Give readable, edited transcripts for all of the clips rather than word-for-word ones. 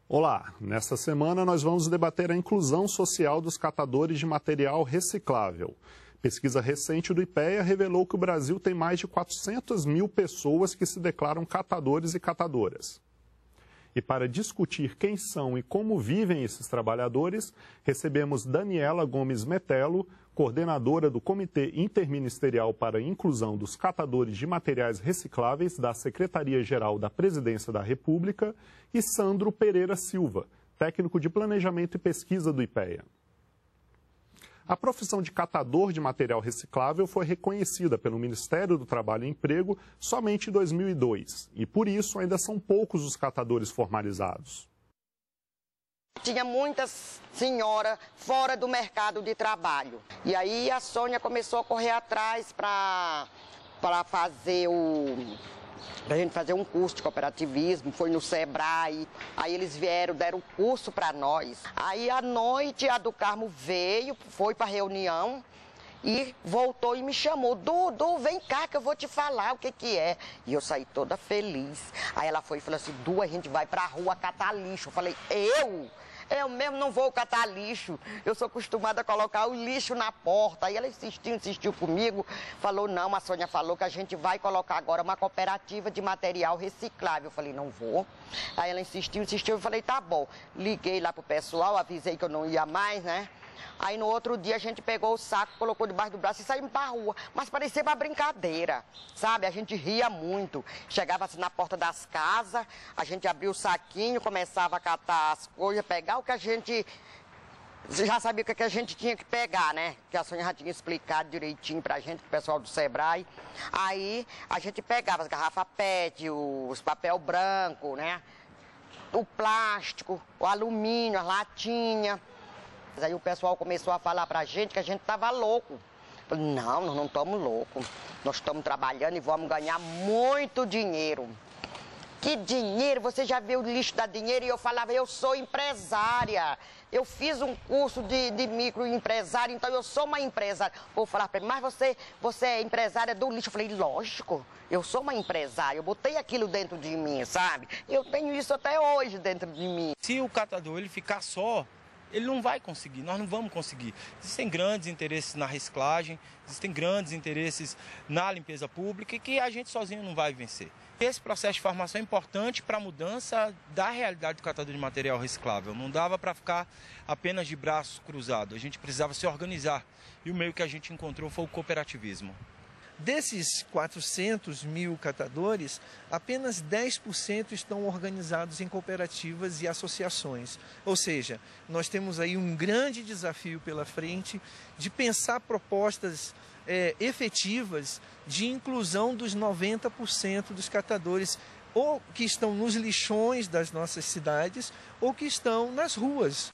Olá, nesta semana nós vamos debater a inclusão social dos catadores de material reciclável. Pesquisa recente do IPEA revelou que o Brasil tem mais de 400 mil pessoas que se declaram catadores e catadoras. E para discutir quem são e como vivem esses trabalhadores, recebemos Daniela Gomes Metelo, coordenadora do Comitê Interministerial para a Inclusão dos Catadores de Materiais Recicláveis da Secretaria-Geral da Presidência da República, e Sandro Pereira Silva, técnico de Planejamento e Pesquisa do IPEA. A profissão de catador de material reciclável foi reconhecida pelo Ministério do Trabalho e Emprego somente em 2002 e, por isso, ainda são poucos os catadores formalizados. Tinha muitas senhoras fora do mercado de trabalho. E aí a Sônia começou a correr atrás para a gente fazer um curso de cooperativismo, foi no Sebrae, aí eles vieram, deram o curso para nós. Aí à noite a do Carmo veio, foi para a reunião e voltou e me chamou, Dudu, vem cá que eu vou te falar o que que é. E eu saí toda feliz. Aí ela foi e falou assim, Du, a gente vai para a rua catar lixo. Eu falei, eu mesmo não vou catar lixo, eu sou acostumada a colocar o lixo na porta. Aí ela insistiu comigo, falou, não, a Sônia falou que a gente vai colocar agora uma cooperativa de material reciclável. Eu falei, não vou. Aí ela insistiu, eu falei, tá bom. Liguei lá pro pessoal, avisei que eu não ia mais, né? Aí no outro dia a gente pegou o saco, colocou debaixo do braço e saímos pra rua. Mas parecia uma brincadeira, sabe? A gente ria muito. Chegava assim na porta das casas, a gente abria o saquinho, começava a catar as coisas, pegar o que a gente... Você já sabia o que a gente tinha que pegar, né? Que a Sônia já tinha explicado direitinho pra gente, pro pessoal do Sebrae. Aí a gente pegava as garrafas PET, os papel branco, né? O plástico, o alumínio, as latinhas. Aí o pessoal começou a falar pra gente que a gente tava louco. Falei, não, nós não estamos loucos. Nós estamos trabalhando e vamos ganhar muito dinheiro. Que dinheiro? Você já viu o lixo da dinheiro? E eu falava, eu sou empresária. Eu fiz um curso de microempresário, então eu sou uma empresária. Vou falar pra mim, mas você é empresária do lixo? Eu falei, lógico, eu sou uma empresária. Eu botei aquilo dentro de mim, sabe? Eu tenho isso até hoje dentro de mim. Se o catador ele ficar só, ele não vai conseguir, nós não vamos conseguir. Existem grandes interesses na reciclagem, existem grandes interesses na limpeza pública e que a gente sozinho não vai vencer. Esse processo de formação é importante para a mudança da realidade do catador de material reciclável. Não dava para ficar apenas de braços cruzados, a gente precisava se organizar. E o meio que a gente encontrou foi o cooperativismo. Desses 400 mil catadores, apenas 10% estão organizados em cooperativas e associações. Ou seja, nós temos aí um grande desafio pela frente de pensar propostas efetivas de inclusão dos 90% dos catadores, ou que estão nos lixões das nossas cidades, ou que estão nas ruas.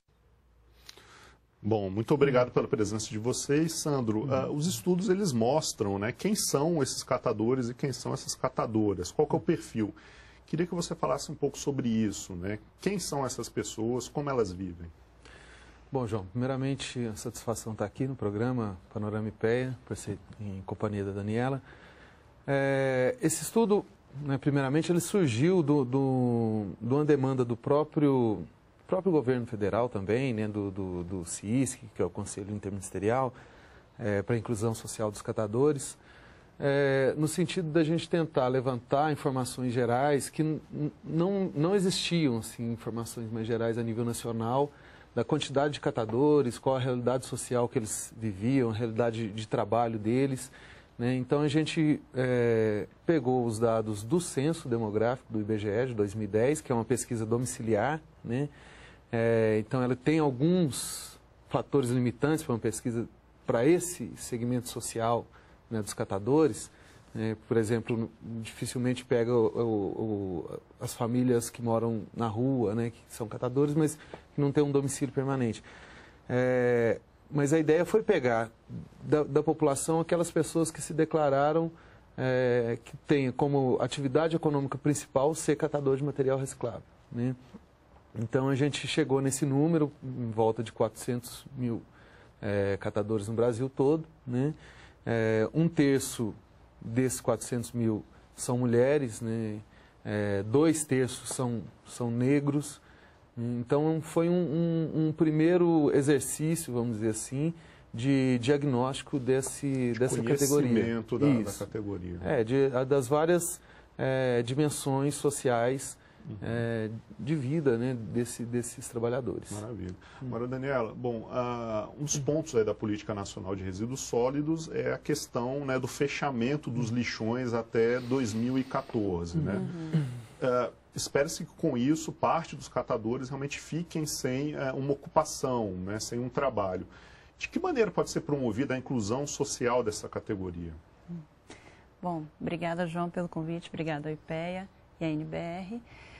Bom, muito obrigado pela presença de vocês, Sandro. Os estudos, eles mostram, né, quem são esses catadores e quem são essas catadoras, qual que é o perfil. Queria que você falasse um pouco sobre isso, né? Quem são essas pessoas, como elas vivem? Bom, João, primeiramente, a satisfação estar aqui no programa Panorama IPEA, por ser em companhia da Daniela. Esse estudo, né, primeiramente, ele surgiu de uma demanda do próprio governo federal também, né, do CISC, que é o Conselho Interministerial para a Inclusão Social dos Catadores, no sentido da gente tentar levantar informações gerais que não existiam, assim, informações mais gerais a nível nacional, da quantidade de catadores, qual a realidade social que eles viviam, a realidade de trabalho deles, né? Então a gente pegou os dados do Censo Demográfico do IBGE de 2010, que é uma pesquisa domiciliar, né? Então ela tem alguns fatores limitantes para uma pesquisa para esse segmento social, né, dos catadores. Por exemplo, dificilmente pega as famílias que moram na rua, né, que são catadores, mas que não têm um domicílio permanente. Mas a ideia foi pegar da população aquelas pessoas que se declararam que têm como atividade econômica principal ser catador de material reciclável, né? Então a gente chegou nesse número, em volta de 400 mil catadores no Brasil todo, né? Um terço desses 400 mil são mulheres, né? 2 terços são negros, Então, foi um primeiro exercício, vamos dizer assim, de diagnóstico dessa categoria. Conhecimento da categoria. Das várias dimensões sociais de vida, né, desses trabalhadores. Maravilha. Agora, Daniela, bom, um dos pontos aí da Política Nacional de Resíduos Sólidos é a questão, né, do fechamento dos lixões até 2014, né? Espera-se que com isso parte dos catadores realmente fiquem sem uma ocupação, né, sem um trabalho. De que maneira pode ser promovida a inclusão social dessa categoria? Bom, obrigada, João, pelo convite, obrigada ao IPEA e à NBR.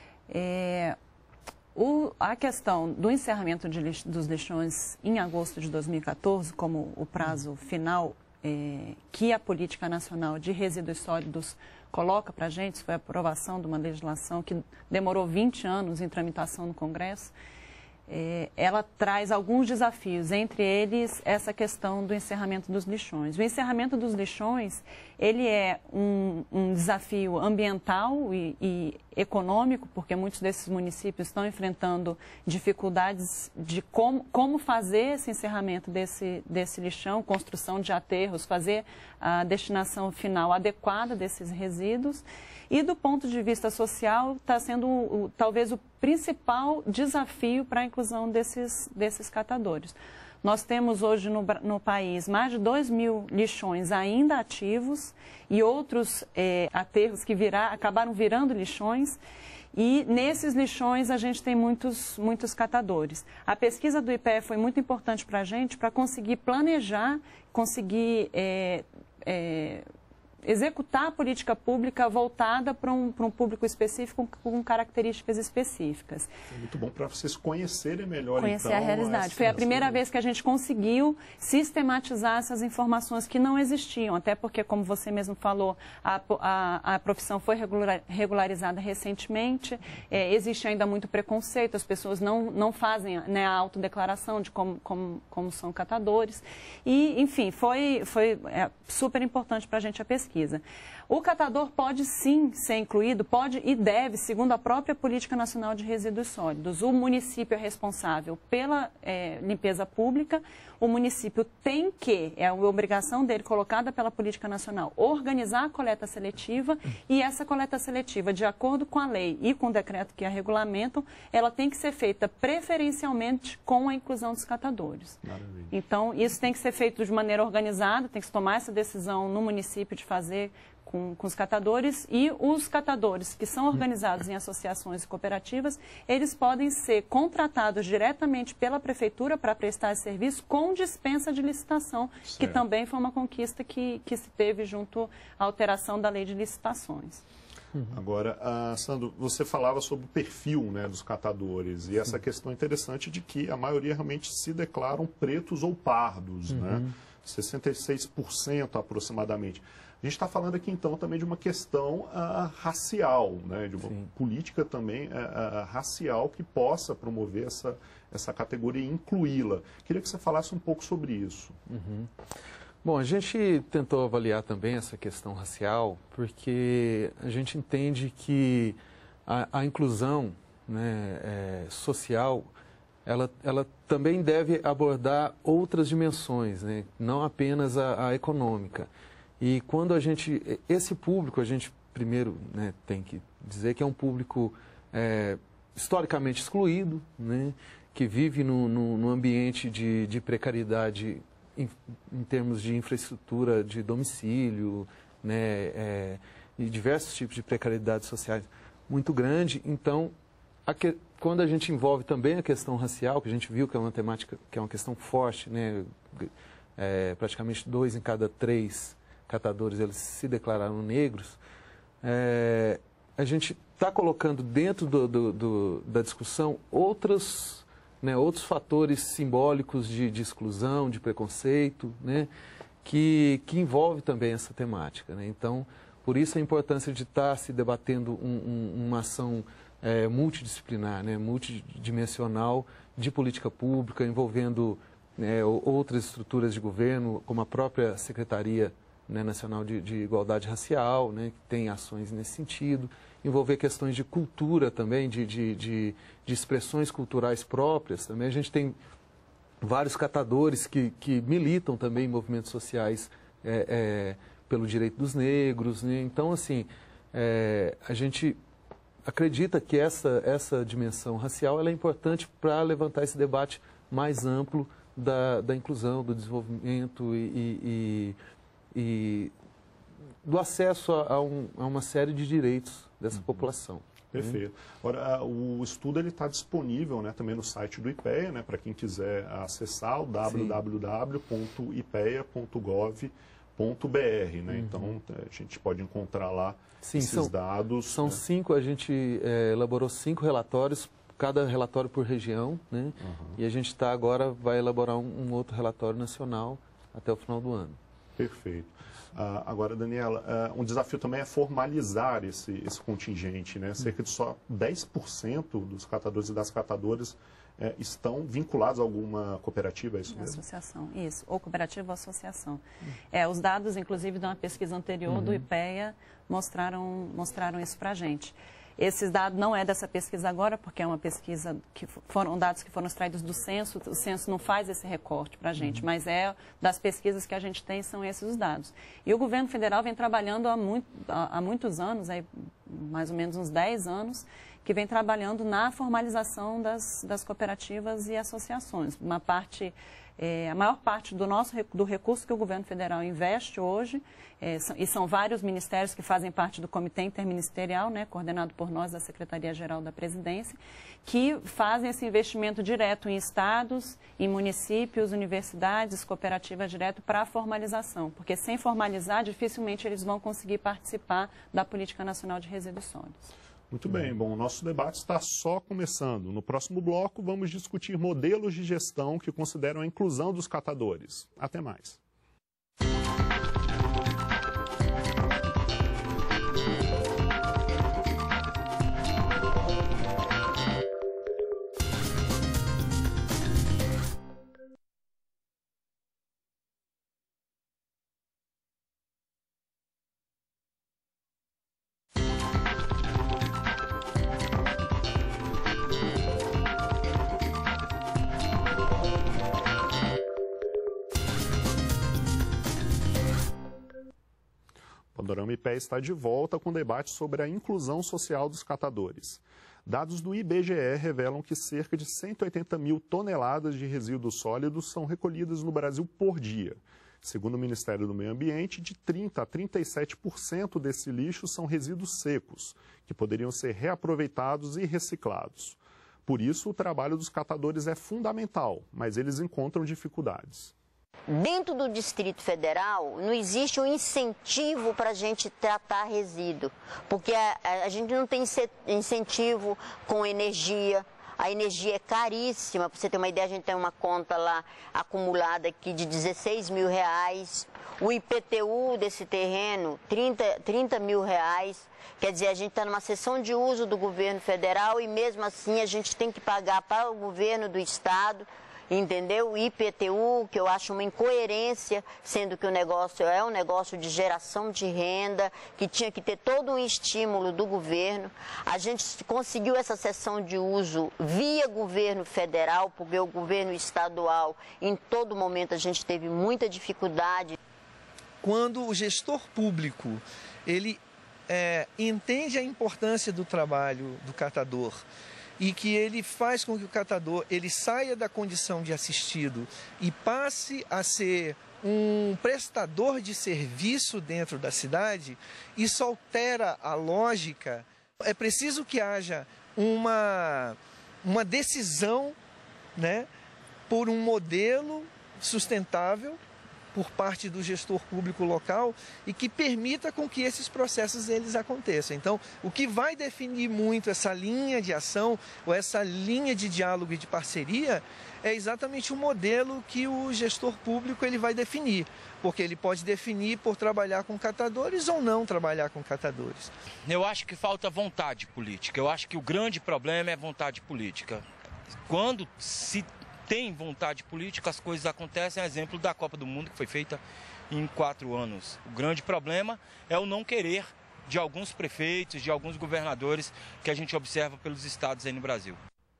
A questão do encerramento dos lixões em agosto de 2014, como o prazo final que a Política Nacional de Resíduos Sólidos coloca para a gente, foi a aprovação de uma legislação que demorou 20 anos em tramitação no Congresso, ela traz alguns desafios, entre eles essa questão do encerramento dos lixões. O encerramento dos lixões, ele é um desafio ambiental e econômico, porque muitos desses municípios estão enfrentando dificuldades de como fazer esse encerramento desse lixão, construção de aterros, fazer a destinação final adequada desses resíduos. E do ponto de vista social, está sendo talvez o principal desafio para a inclusão desses catadores. Nós temos hoje no país mais de 2.000 lixões ainda ativos e outros aterros que acabaram virando lixões. E nesses lixões a gente tem muitos catadores. A pesquisa do IPEA foi muito importante para a gente, para conseguir planejar, conseguir executar a política pública voltada para um público específico com características específicas. É muito bom para vocês conhecerem melhor, conhecer a realidade. Foi a primeira vez que a gente conseguiu sistematizar essas informações que não existiam, até porque, como você mesmo falou, a profissão foi regularizada recentemente, existe ainda muito preconceito, as pessoas não fazem, né, a autodeclaração de como são catadores. E, enfim, foi super importante para a gente a pesquisa. O catador pode sim ser incluído, pode e deve, segundo a própria Política Nacional de Resíduos Sólidos. O município é responsável pela limpeza pública, o município tem que, é uma obrigação dele, colocada pela Política Nacional, organizar a coleta seletiva e essa coleta seletiva, de acordo com a lei e com o decreto que a regulamentam, ela tem que ser feita preferencialmente com a inclusão dos catadores. Maravilha. Então, isso tem que ser feito de maneira organizada, tem que se tomar essa decisão no município de fazer com os catadores, e os catadores que são organizados em associações e cooperativas, eles podem ser contratados diretamente pela prefeitura para prestar esse serviço com dispensa de licitação, certo, que também foi uma conquista que se teve junto à alteração da lei de licitações. Agora, Sandro, você falava sobre o perfil, né, dos catadores, e essa questão interessante de que a maioria realmente se declaram pretos ou pardos, né? 66% aproximadamente. A gente está falando aqui, então, também de uma questão racial, né? De uma política também racial que possa promover essa categoria e incluí-la. Queria que você falasse um pouco sobre isso. Bom, a gente tentou avaliar também essa questão racial porque a gente entende que a inclusão, né, social, ela também deve abordar outras dimensões, né? Não apenas a econômica. E quando esse público, a gente primeiro, né, tem que dizer que é um público historicamente excluído, né, que vive num ambiente de precariedade em termos de infraestrutura de domicílio, né, e diversos tipos de precariedades sociais muito grande. Então, quando a gente envolve também a questão racial, que a gente viu que é uma temática, que é uma questão forte, né, praticamente 2 em cada 3 catadores eles se declararam negros, a gente está colocando dentro da discussão outros fatores simbólicos de exclusão, de preconceito, né, que envolve também essa temática, né? Então, por isso a importância de estar se debatendo uma ação multidisciplinar, né, multidimensional de política pública, envolvendo outras estruturas de governo, como a própria Secretaria, né, Nacional de Igualdade Racial, né, que tem ações nesse sentido, envolver questões de cultura também, de expressões culturais próprias também. A gente tem vários catadores que militam também em movimentos sociais pelo direito dos negros, né? Então, assim, a gente acredita que essa dimensão racial ela é importante para levantar esse debate mais amplo da inclusão, do desenvolvimento e do acesso a uma série de direitos dessa população. Perfeito. Agora, o estudo está disponível, né, também no site do IPEA, né, para quem quiser acessar, o www.ipeia.gov.br. Né? Então, a gente pode encontrar lá esses dados. São 5, a gente elaborou 5 relatórios, cada relatório por região, né? E a gente agora vai elaborar um outro relatório nacional até o final do ano. Perfeito. Agora, Daniela, um desafio também é formalizar esse contingente, né? Cerca de só 10% dos catadores e das catadoras estão vinculados a alguma cooperativa, é isso mesmo? Associação, isso, ou cooperativa ou associação. Os dados, inclusive, de uma pesquisa anterior do IPEA mostraram isso para a gente. Esses dados não é dessa pesquisa agora, porque é uma pesquisa que foram dados que foram extraídos do censo. O censo não faz esse recorte para a gente, mas das pesquisas que a gente tem são esses os dados. E o governo federal vem trabalhando há muitos anos, mais ou menos uns 10 anos, que vem trabalhando na formalização das cooperativas e associações. A maior parte do recurso que o governo federal investe hoje, e são vários ministérios que fazem parte do Comitê Interministerial, né, coordenado por nós da Secretaria-Geral da Presidência, que fazem esse investimento direto em estados, em municípios, universidades, cooperativas direto para a formalização, porque sem formalizar, dificilmente eles vão conseguir participar da Política Nacional de Resíduos Sólidos. Muito bem, bom, o nosso debate está só começando. No próximo bloco, vamos discutir modelos de gestão que consideram a inclusão dos catadores. Até mais. O Panorama IPEA está de volta com debate sobre a inclusão social dos catadores. Dados do IBGE revelam que cerca de 180 mil toneladas de resíduos sólidos são recolhidas no Brasil por dia. Segundo o Ministério do Meio Ambiente, de 30% a 37% desse lixo são resíduos secos, que poderiam ser reaproveitados e reciclados. Por isso, o trabalho dos catadores é fundamental, mas eles encontram dificuldades. Dentro do Distrito Federal, não existe um incentivo para a gente tratar resíduo, porque a gente não tem incentivo com energia. A energia é caríssima, para você ter uma ideia, a gente tem uma conta lá acumulada aqui de R$16 mil. O IPTU desse terreno, R$30 mil. Quer dizer, a gente está numa sessão de uso do governo federal e mesmo assim a gente tem que pagar para o governo do estado, entendeu? O IPTU, que eu acho uma incoerência, sendo que o negócio é um negócio de geração de renda, que tinha que ter todo um estímulo do governo. A gente conseguiu essa cessão de uso via governo federal, porque o governo estadual, em todo momento, a gente teve muita dificuldade. Quando o gestor público, ele entende a importância do trabalho do catador, e que ele faz com que o catador ele saia da condição de assistido e passe a ser um prestador de serviço dentro da cidade, isso altera a lógica. É preciso que haja uma decisão, né, por um modelo sustentável por parte do gestor público local e que permita com que esses processos eles aconteçam. Então, o que vai definir muito essa linha de ação ou essa linha de diálogo e de parceria é exatamente o modelo que o gestor público ele vai definir, porque ele pode definir por trabalhar com catadores ou não trabalhar com catadores. Eu acho que falta vontade política. Eu acho que o grande problema é vontade política. Quando se tem vontade política, as coisas acontecem. Exemplo da Copa do Mundo, que foi feita em 4 anos. O grande problema é o não querer de alguns prefeitos, de alguns governadores que a gente observa pelos estados aí no Brasil.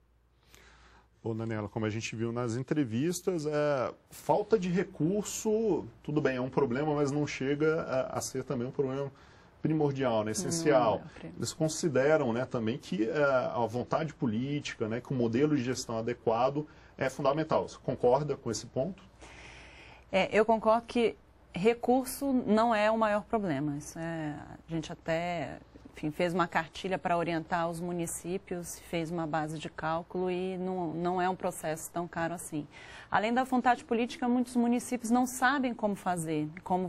Ô, Daniela, como a gente viu nas entrevistas, falta de recurso, tudo bem, é um problema, mas não chega a ser também um problema primordial, né, essencial. Eles consideram, né, também que a vontade política, né, que o modelo de gestão adequado é fundamental. Você concorda com esse ponto? Eu concordo que recurso não é o maior problema. Isso a gente até, enfim, fez uma cartilha para orientar os municípios, fez uma base de cálculo e não é um processo tão caro assim. Além da vontade política, muitos municípios não sabem como fazer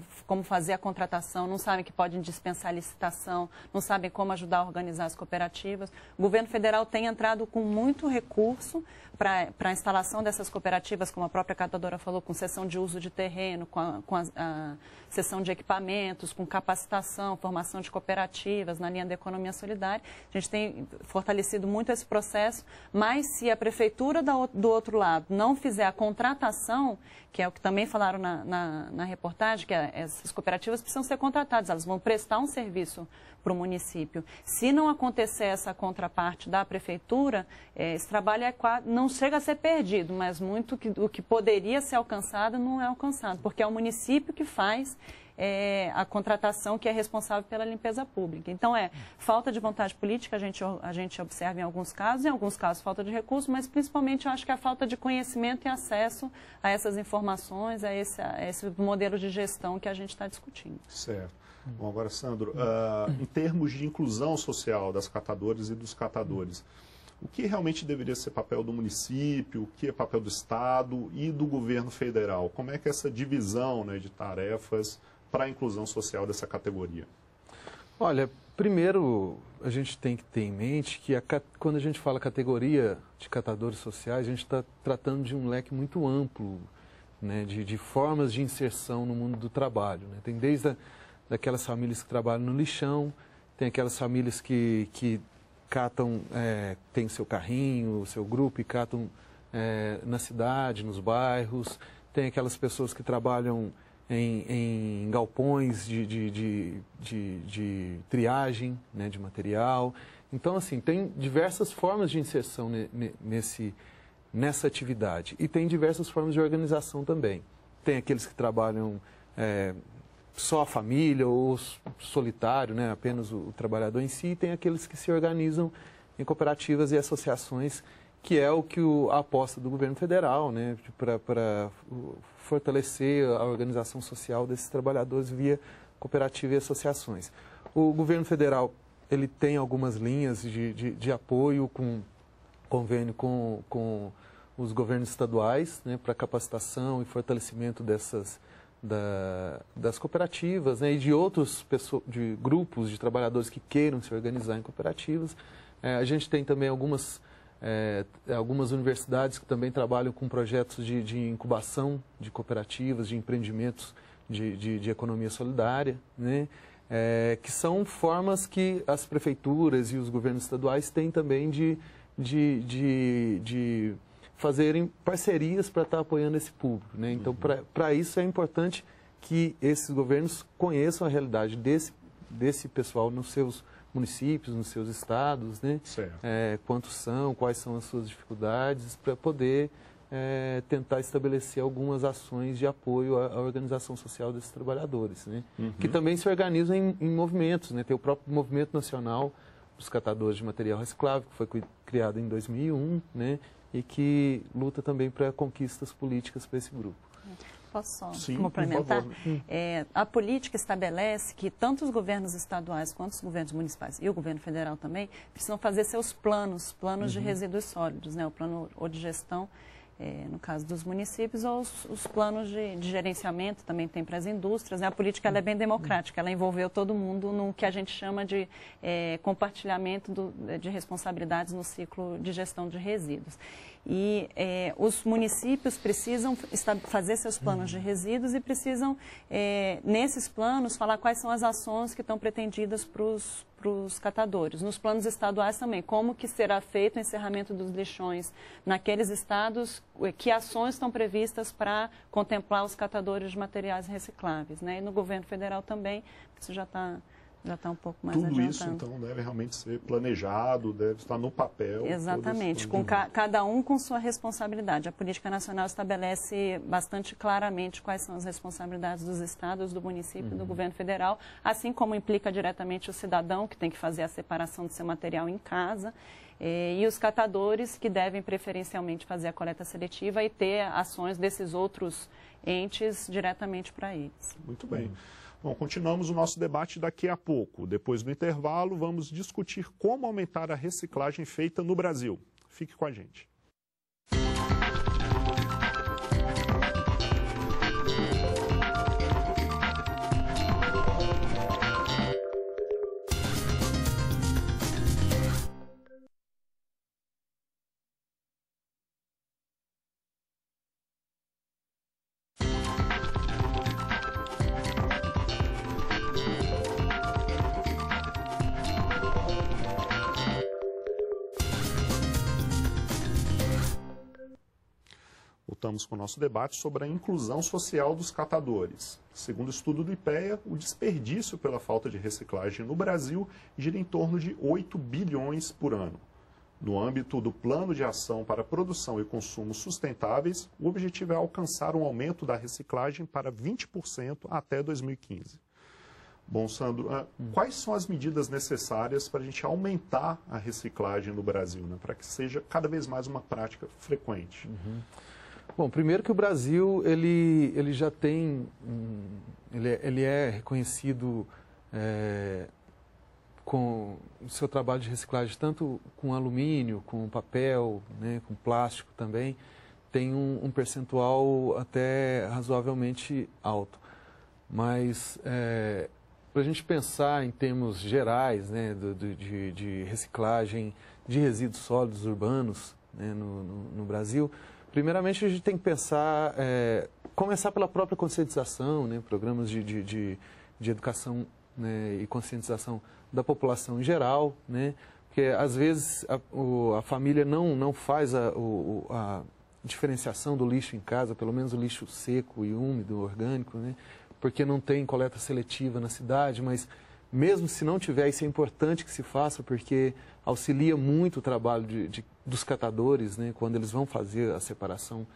a contratação, não sabem que podem dispensar a licitação, não sabem como ajudar a organizar as cooperativas. O governo federal tem entrado com muito recurso para a instalação dessas cooperativas, como a própria catadora falou, com cessão de uso de terreno, com a cessão de equipamentos, com capacitação, formação de cooperativas na linha da economia solidária. A gente tem fortalecido muito esse processo, mas se a prefeitura do outro lado não fizer a contratação, que é o que também falaram na reportagem, que essas cooperativas precisam ser contratadas, elas vão prestar um serviço para o município. Se não acontecer essa contraparte da prefeitura, esse trabalho não chega a ser perdido, mas muito o que poderia ser alcançado não é alcançado, porque é o município que faz a contratação, que é responsável pela limpeza pública. Então, falta de vontade política, a gente observa em alguns casos falta de recursos, mas principalmente eu acho que a falta de conhecimento e acesso a essas informações, a esse modelo de gestão que a gente está discutindo. Certo. Bom, agora, Sandro, em termos de inclusão social das catadoras e dos catadores, o que realmente deveria ser papel do município, o que é papel do Estado e do governo federal? Como é que é essa divisão, né, de tarefas para a inclusão social dessa categoria? Olha, primeiro a gente tem que ter em mente que quando a gente fala categoria de catadores sociais, a gente está tratando de um leque muito amplo, né, de formas de inserção no mundo do trabalho, né? Tem desde daquelas famílias que trabalham no lixão, tem aquelas famílias que catam, tem o seu carrinho, o seu grupo e catam na cidade, nos bairros, tem aquelas pessoas que trabalham em galpões de triagem, né, de material. Então, assim, tem diversas formas de inserção nessa atividade e tem diversas formas de organização também. Tem aqueles que trabalham só a família ou solitário, né, apenas o trabalhador em si, e tem aqueles que se organizam em cooperativas e associações, que é o que a aposta do governo federal, né, para fortalecer a organização social desses trabalhadores via cooperativa e associações. O governo federal ele tem algumas linhas de apoio com convênio com os governos estaduais, né, para capacitação e fortalecimento das cooperativas, né, e de outros de grupos de trabalhadores que queiram se organizar em cooperativas. A gente tem também algumas universidades que também trabalham com projetos de incubação de cooperativas, de empreendimentos de economia solidária, né, que são formas que as prefeituras e os governos estaduais têm também de fazerem parcerias para estar apoiando esse público, né? Então, para isso é importante que esses governos conheçam a realidade desse pessoal nos seus municípios, nos seus estados, né? Quantos são, quais são as suas dificuldades, para poder tentar estabelecer algumas ações de apoio à organização social desses trabalhadores, né? Que também se organizam em movimentos, né? Tem o próprio Movimento Nacional dos Catadores de Material Reciclável, que foi criado em 2001, né? E que luta também para conquistas políticas para esse grupo. Posso só complementar? A política estabelece que tanto os governos estaduais quanto os governos municipais e o governo federal também precisam fazer seus planos de resíduos sólidos, né? O plano ou de gestão, no caso dos municípios, ou os planos de gerenciamento também tem para as indústrias, né? A política ela é bem democrática, ela envolveu todo mundo no que a gente chama de compartilhamento de responsabilidades no ciclo de gestão de resíduos. E os municípios precisam fazer seus planos de resíduos e precisam, nesses planos, falar quais são as ações que estão pretendidas para os catadores. Nos planos estaduais também, como que será feito o encerramento dos lixões naqueles estados, que ações estão previstas para contemplar os catadores de materiais recicláveis, né? E no governo federal também, isso já está Já está um pouco mais Tudo adiantado. isso, então, deve realmente ser planejado, deve estar no papel. Exatamente, com cada um com sua responsabilidade. A Política Nacional estabelece bastante claramente quais são as responsabilidades dos estados, do município e do governo federal, assim como implica diretamente o cidadão, que tem que fazer a separação do seu material em casa, e os catadores, que devem preferencialmente fazer a coleta seletiva e ter ações desses outros entes diretamente para eles. Muito bem. Bom, continuamos o nosso debate daqui a pouco. Depois do intervalo, vamos discutir como aumentar a reciclagem feita no Brasil. Fique com a gente. Voltamos com o nosso debate sobre a inclusão social dos catadores. Segundo o estudo do IPEA, o desperdício pela falta de reciclagem no Brasil gira em torno de 8 bilhões por ano. No âmbito do Plano de Ação para Produção e Consumo Sustentáveis, o objetivo é alcançar um aumento da reciclagem para 20% até 2015. Bom, Sandro, quais são as medidas necessárias para a gente aumentar a reciclagem no Brasil, né, para que seja cada vez mais uma prática frequente? Bom, primeiro que o Brasil, ele já tem, ele é reconhecido com o seu trabalho de reciclagem, tanto com alumínio, com papel, né, com plástico também, tem um percentual até razoavelmente alto. Mas, para a gente pensar em termos gerais, né, de reciclagem de resíduos sólidos urbanos, né, no Brasil, primeiramente, a gente tem que pensar, começar pela própria conscientização, né, programas de educação, né, e conscientização da população em geral, né, porque às vezes a família não faz a diferenciação do lixo em casa, pelo menos o lixo seco e úmido, orgânico, né, porque não tem coleta seletiva na cidade, mas mesmo se não tiver, isso é importante que se faça, porque auxilia muito o trabalho dos catadores, né, quando eles vão fazer a separação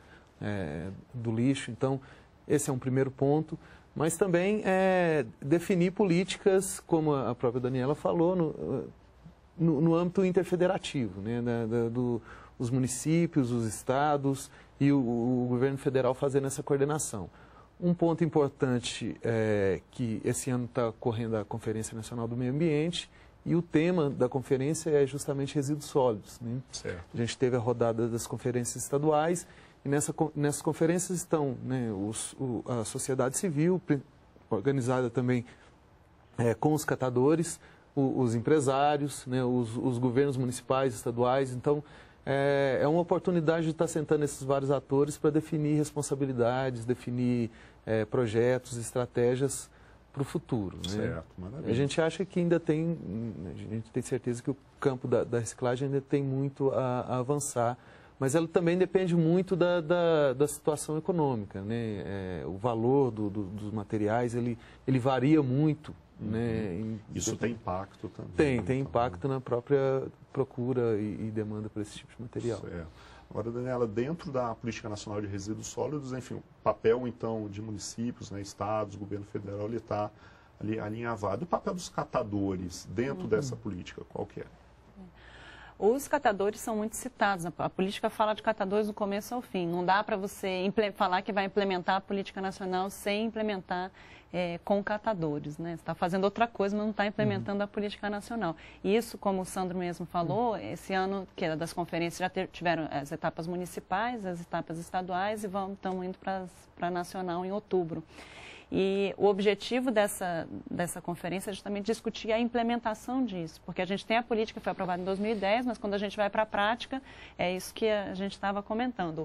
do lixo. Então, esse é um primeiro ponto. Mas também definir políticas, como a própria Daniela falou, no âmbito interfederativo, né, os municípios, os estados e o governo federal fazendo essa coordenação. Um ponto importante é que esse ano está ocorrendo a Conferência Nacional do Meio Ambiente e o tema da conferência é justamente resíduos sólidos, né? Certo. A gente teve a rodada das conferências estaduais e nessas conferências estão, né, a sociedade civil, organizada também com os catadores, os empresários, né, os governos municipais, estaduais. Então, é uma oportunidade de estar sentando esses vários atores para definir responsabilidades, definir projetos, estratégias para o futuro, né? Certo, maravilha. A gente acha que ainda tem, a gente tem certeza que o campo da reciclagem ainda tem muito a avançar, mas ela também depende muito da situação econômica, né? O valor dos materiais, ele varia muito, né? Isso tem impacto também. Tem impacto na própria procura e demanda por esse tipo de material. Certo. Agora, Daniela, dentro da Política Nacional de Resíduos Sólidos, enfim, o papel, então, de municípios, né, estados, governo federal, ele está ali alinhavado. E o papel dos catadores dentro dessa política, qual que é? Os catadores são muito citados. A política fala de catadores do começo ao fim. Não dá para você falar que vai implementar a política nacional sem implementar com catadores, né? Você está fazendo outra coisa, mas não está implementando a política nacional. E isso, como o Sandro mesmo falou, esse ano, que era das conferências, já tiveram as etapas municipais, as etapas estaduais e estamos indo para a nacional em outubro. E o objetivo dessa conferência é justamente discutir a implementação disso, porque a gente tem a política que foi aprovada em 2010, mas quando a gente vai para a prática, é isso que a gente estava comentando.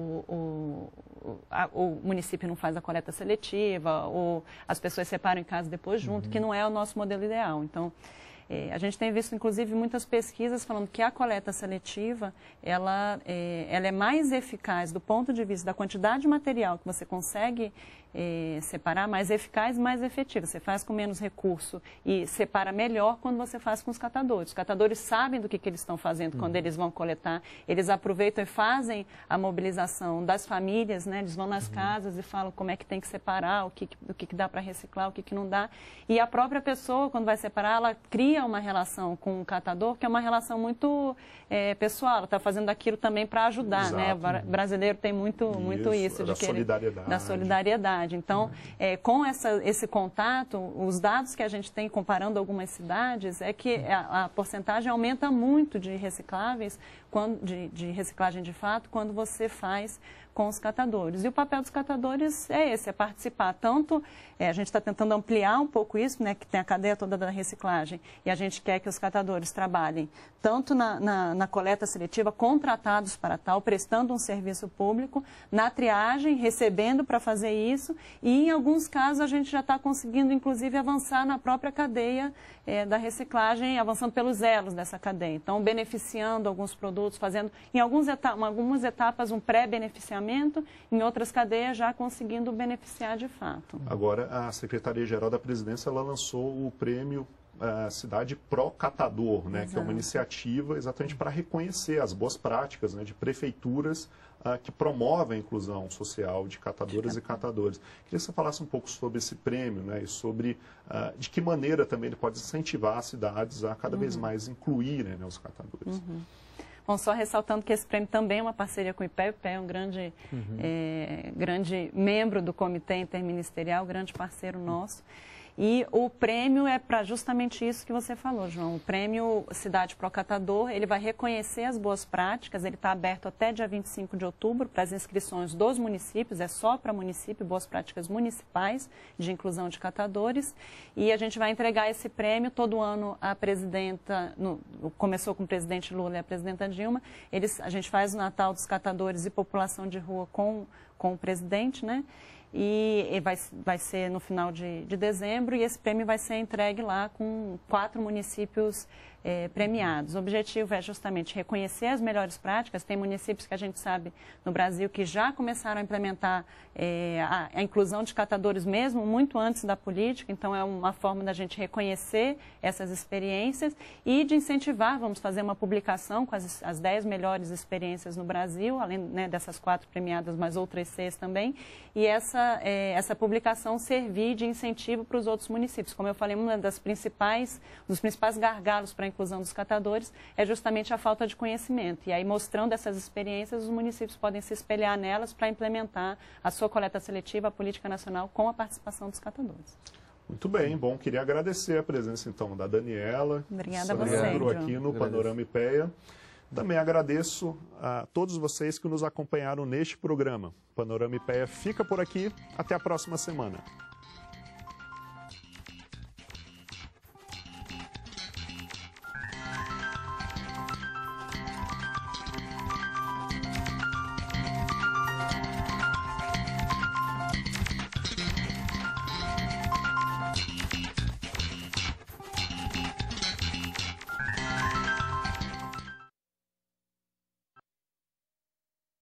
O município não faz a coleta seletiva, ou as pessoas separam em casa depois junto, que não é o nosso modelo ideal. Então, A gente tem visto, inclusive, muitas pesquisas falando que a coleta seletiva, ela é mais eficaz do ponto de vista da quantidade de material que você consegue separar, mais eficaz e mais efetiva. Você faz com menos recurso e separa melhor quando você faz com os catadores. Os catadores sabem do que eles estão fazendo quando eles vão coletar. Eles aproveitam e fazem a mobilização das famílias, né? Eles vão nas casas e falam como é que tem que separar, o que dá para reciclar, o que não dá. E a própria pessoa, quando vai separar, ela cria uma relação com o catador, que é uma relação muito pessoal. Ela está fazendo aquilo também para ajudar. Exato, né? O brasileiro tem muito isso de querer, da solidariedade. Então, com esse contato, os dados que a gente tem comparando algumas cidades é que a porcentagem aumenta muito de recicláveis, de reciclagem de fato, quando você faz com os catadores. E o papel dos catadores é esse, é participar. Tanto, a gente está tentando ampliar um pouco isso, né, que tem a cadeia toda da reciclagem, e a gente quer que os catadores trabalhem tanto na coleta seletiva, contratados para tal, prestando um serviço público, na triagem, recebendo para fazer isso, e em alguns casos a gente já está conseguindo, inclusive, avançar na própria cadeia da reciclagem, avançando pelos elos dessa cadeia. Então, beneficiando alguns produtos, fazendo, em algumas etapas, um pré-beneficiamento, em outras cadeias já conseguindo beneficiar de fato. Agora, a Secretaria-Geral da Presidência ela lançou o prêmio Cidade Pro Catador, né, que é uma iniciativa exatamente para reconhecer as boas práticas, né, de prefeituras que promovem a inclusão social de catadoras e catadores. Queria que você falasse um pouco sobre esse prêmio, né, e sobre de que maneira também ele pode incentivar as cidades a cada vez mais incluírem, né, os catadores. Bom, só ressaltando que esse prêmio também é uma parceria com o IPEA. O IPEA é um grande membro do Comitê Interministerial, grande parceiro nosso. E o prêmio é para justamente isso que você falou, João. O prêmio Cidade Pro Catador, ele vai reconhecer as boas práticas, ele está aberto até dia 25 de outubro para as inscrições dos municípios, é só para município, boas práticas municipais de inclusão de catadores. E a gente vai entregar esse prêmio todo ano à presidenta, começou com o presidente Lula e a presidenta Dilma, a gente faz o Natal dos Catadores e População de Rua com o presidente, né? E vai ser no final de dezembro, e esse prêmio vai ser entregue lá com 4 municípios premiados. O objetivo é justamente reconhecer as melhores práticas. Tem municípios que a gente sabe no Brasil que já começaram a implementar a inclusão de catadores mesmo muito antes da política, então é uma forma da gente reconhecer essas experiências e de incentivar. Vamos fazer uma publicação com as 10 melhores experiências no Brasil, além, né, dessas 4 premiadas, mais outras 6 também, e essa publicação servir de incentivo para os outros municípios. Como eu falei, um dos principais gargalos para a inclusão dos catadores é justamente a falta de conhecimento. E aí, mostrando essas experiências, os municípios podem se espelhar nelas para implementar a sua coleta seletiva, a política nacional, com a participação dos catadores. Muito bem, bom, queria agradecer a presença, então, da Daniela. Obrigada a você, aqui no Panorama IPEA. Também agradeço a todos vocês que nos acompanharam neste programa. Panorama IPEA fica por aqui. Até a próxima semana.